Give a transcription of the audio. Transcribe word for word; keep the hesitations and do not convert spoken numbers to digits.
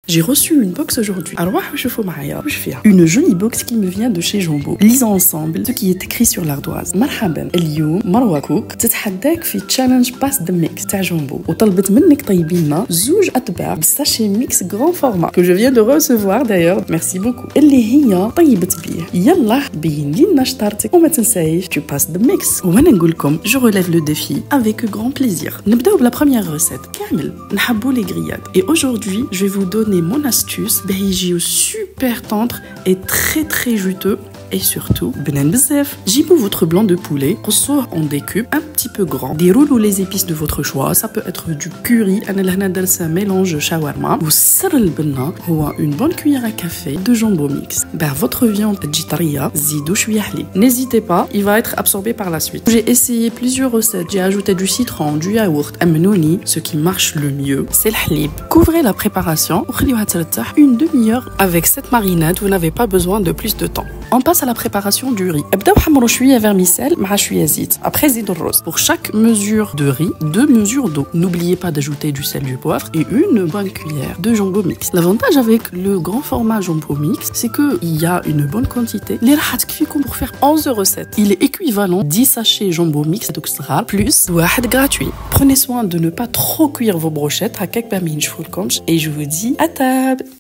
J'ai reçu une box aujourd'hui. Alors, une jolie box qui me vient de chez Jumbo. Lisons ensemble ce qui est écrit sur l'ardoise. مرحبا اليوم مروة كوك تتحداك في تشالنج باس د ميكس تاع جومبو وطلبت منك طيبي لنا زوج اتباع بالساشي ميكس غران فورما que je viens de recevoir d'ailleurs. Merci beaucoup. اللي هي طيبت بيه. يلا بين لنا شطارتك وما تنسايش tu passes de mix. وانا نقول لكم je relève le défi avec grand plaisir. نبداو بلا première recette. كامل نحبوا les grillades. Et aujourd'hui, je vais vous donner mon astuce باش يجيو super tendre et très très juteux. Et surtout, benen bzef. Jibou votre blanc de poulet, قصوه en des cubes un petit peu grands. Déroulez les épices de votre choix. Ça peut être du curry, un mélange shawarma. Ou sar al-benna, ou une bonne cuillère à café de jambon mix. Ben, votre viande jitaria, zidou shouya halib. N'hésitez pas, il va être absorbé par la suite. J'ai essayé plusieurs recettes. J'ai ajouté du citron, du yaourt, amnouni. Ce qui marche le mieux, c'est le halib. Couvrez la préparation. Une demi-heure avec cette marinade. Vous n'avez pas besoin de plus de temps. On passe à la préparation du riz. ابداو حمروا شويه vermicelle مع شويه زيت. Après زيدوا الرز. Pour chaque mesure de riz, deux mesures d'eau. N'oubliez pas d'ajouter du sel, du poivre et une bonne cuillère de jumbo mix. L'avantage avec le grand format jumbo mix, c'est que il y a une bonne quantité. Les راح تكفيكم pour faire onze recettes. Il est équivalent dix sachets jumbo mix plus واحد gratuit. Prenez soin de ne pas trop cuire vos brochettes. هكاك باش ما ينشفولكمش et je vous dis à table.